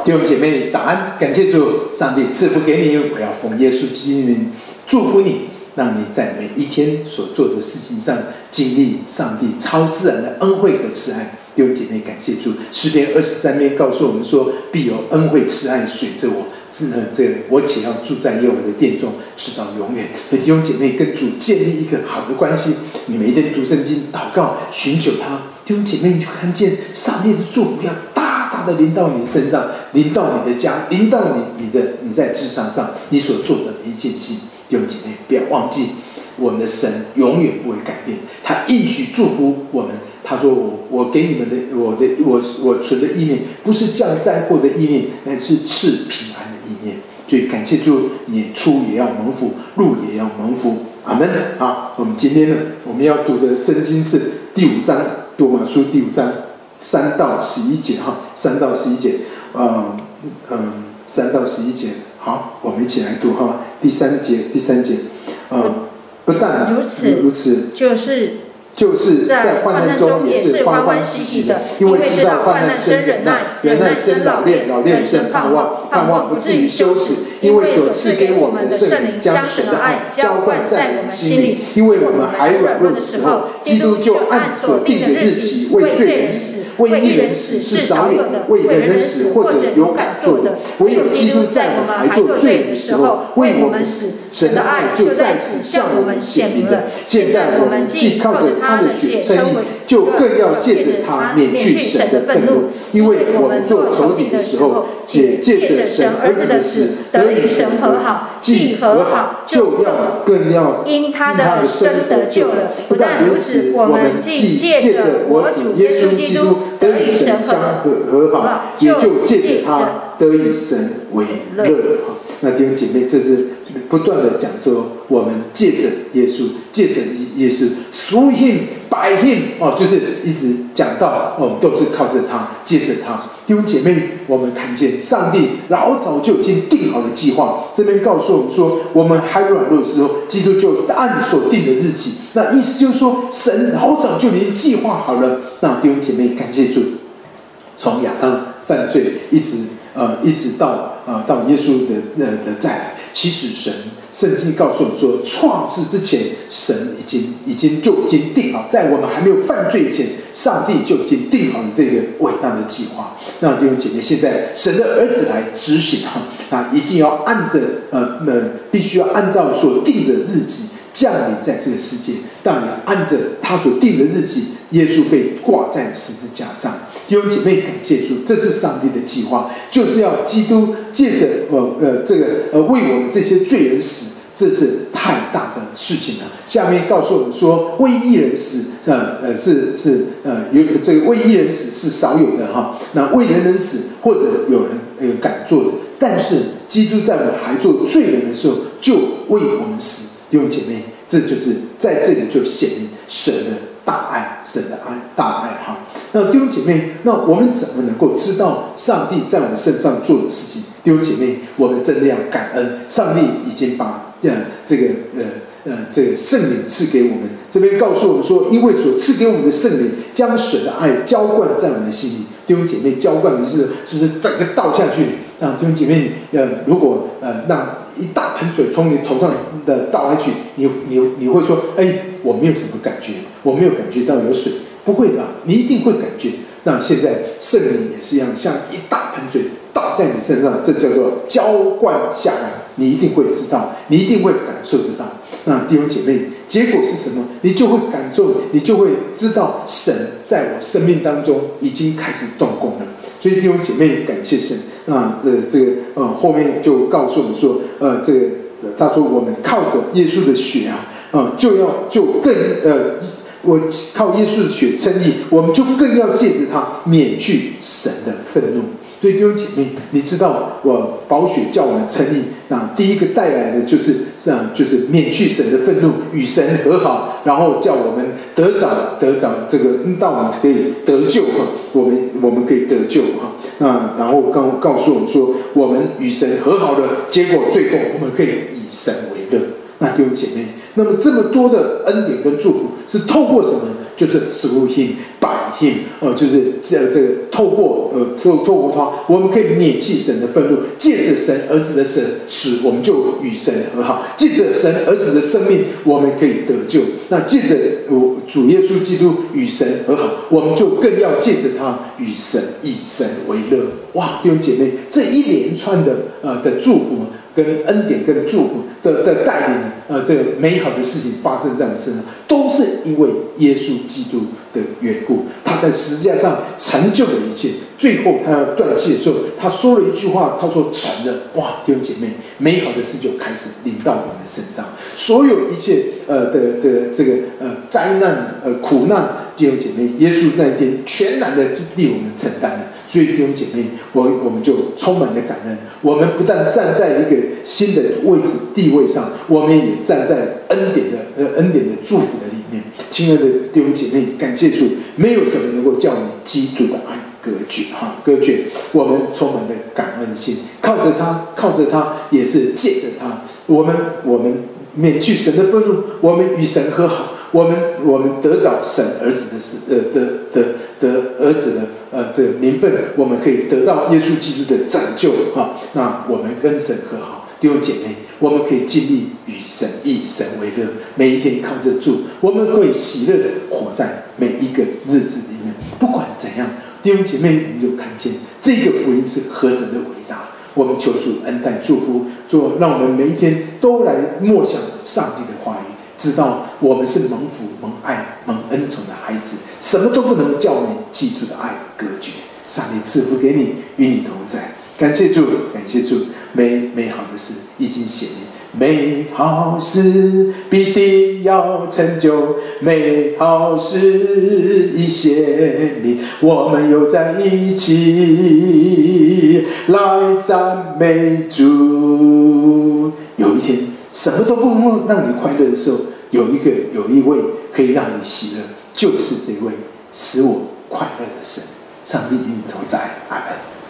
弟兄姐妹早安，感谢主，上帝赐福给你，我要奉耶稣基督名祝福你，让你在每一天所做的事情上经历上帝超自然的恩惠和慈爱。弟兄姐妹，感谢主，诗篇23篇告诉我们说，必有恩惠慈爱随着我，我且要住在耶和华的殿中，直到永远。弟兄姐妹，跟主建立一个好的关系，你每一天读圣经、祷告、寻求他，弟兄姐妹，你就看见上帝的祝福要大大的临到你身上，临到你的家，临到你在职场上你所做的每一件事。弟兄姐妹，不要忘记，我们的神永远不会改变，他应许祝福我们。他说我给你们的我存的意念，不是降灾祸的意念，乃是赐平安的意念。所以感谢主，也出也要蒙福，入也要蒙福。阿们。好，我们今天呢，我们要读的圣经是第5章，罗马书第5章3到11节哈，3到11节，3到11节。好，我们一起来读哈。第三节，不但如此，就是在患难中也是欢欢喜喜的，因为知道患难生忍耐，忍耐生老练，老练生盼望，盼望不至于羞耻，因为所赐给我们的圣灵将神的爱浇灌在我们心里。因为我们还软弱的时候，基督就按所定的日期为罪人死，为义人死是少有的，为人人死或者有敢做的。唯有基督在我们还做罪人的时候为我们死，神的爱就在此向我们显明了。现在我们既靠着他的血称义，就更要借着他免去神的愤怒。因为我们做仇敌的时候，也借着神儿子的死得与神和好，既和好，就要更要因他的生得救了。不但如此，我们既借着我主耶稣基督得与神相和好，也就借着他得与神为乐。那弟兄姐妹，这是不断的讲说，我们借着耶稣through him by him 就是一直讲到我们都是靠着他，借着他。弟兄姐妹，我们看见上帝老早就已经定好了计划。这边告诉我们说，我们还软弱的时候，基督就按所定的日期。那意思就是说，神老早就已经计划好了。那弟兄姐妹，感谢主，从亚当犯罪一直到耶稣的再来。其实圣经告诉我们说，创世之前，神已经定好，在我们还没有犯罪以前，上帝就已经定好了这个伟大的计划。那弟兄姐妹，现在神的儿子来执行他一定要必须要按照所定的日期降临在这个世界。当然，按着他所定的日期，耶稣被挂在十字架上。弟兄姐妹，感谢主，这是上帝的计划，就是要基督借着为我们这些罪人死，这是太大的事情了。下面告诉我们说，为义人死，为义人死是少有的哈。那为人人死，或者有人敢做的，但是基督在我们还做罪人的时候，就为我们死。弟兄姐妹，这就是在这里就显明神的大爱，神的大爱哈。那弟兄姐妹，那我们怎么能够知道上帝在我们身上做的事情？弟兄姐妹，我们真的要感恩，上帝已经把这个圣灵赐给我们。这边告诉我们说，因为所赐给我们的圣灵将神的爱浇灌在我们的心里。弟兄姐妹，浇灌的是就是整个倒下去。那弟兄姐妹，如果让一大盆水从你头上的倒下去，你会说，我没有什么感觉，我没有感觉到有水。不会的，你一定会感觉。那现在圣灵也是一样，像一大盆水倒在你身上，这叫做浇灌下来，你一定会知道，你一定会感受得到。那弟兄姐妹，结果是什么？你就会感受，你就会知道神在我生命当中已经开始动工了。所以弟兄姐妹，感谢神。后面就告诉我们说，他说我们靠着耶稣的血我靠耶稣的血称义，我们就更要借着他免去神的愤怒。所以弟兄姐妹，你知道我宝血叫我们称义，那第一个带来的就是免去神的愤怒，与神和好，然后叫我们得着这个，到我们可以得救哈，我们可以得救哈。那然后告诉我们说，我们与神和好的结果，最后我们可以以神为乐。那弟兄姐妹，那么这么多的恩典跟祝福是透过什么？就是 through him by him， 就是这个透过他，我们可以免弃神的愤怒，借着神儿子的死，我们就与神和好；借着神儿子的生命，我们可以得救。那借着主耶稣基督与神和好，我们就更要借着他以神为乐。哇，弟兄姐妹，这一连串的祝福跟恩典跟祝福的带领这个美好的事情发生在我们身上，都是因为耶稣基督的缘故。他在十字架上成就了一切，最后他要断气的时候，他说了一句话，他说成了。哇，弟兄姐妹，美好的事就开始临到我们的身上，所有一切的这个灾难苦难，弟兄姐妹，耶稣那一天全然的替我们承担了。所以弟兄姐妹，我们就充满了感恩。我们不但站在一个新的位置地位上，我们也站在恩典的祝福的里面。亲爱的弟兄姐妹，感谢主，没有什么能够叫你基督的爱隔绝。我们充满了感恩心，靠着他，也是借着他，我们免去神的愤怒，我们与神和好，我们得着神儿子的儿子的这个名分，我们可以得到耶稣基督的拯救啊！那我们跟神和好，弟兄姐妹，我们可以尽力以神为乐，每一天靠着主，我们会喜乐的活在每一个日子里面。不管怎样，弟兄姐妹，我们就看见这个福音是何等的伟大。我们求主恩待祝福，让我们每一天都来默想上帝的话语，知道我们是蒙福、蒙爱、蒙恩宠的孩子，什么都不能叫我们基督的爱隔绝。上帝赐福给你，与你同在。感谢主，感谢主，美好的事已经显明，美好事必定要成就，美好事已显明，我们又在一起来赞美主。有一天，什么都不能让你快乐的时候，有一位可以让你喜乐，就是这位使我快乐的神。上帝与你同在，阿们。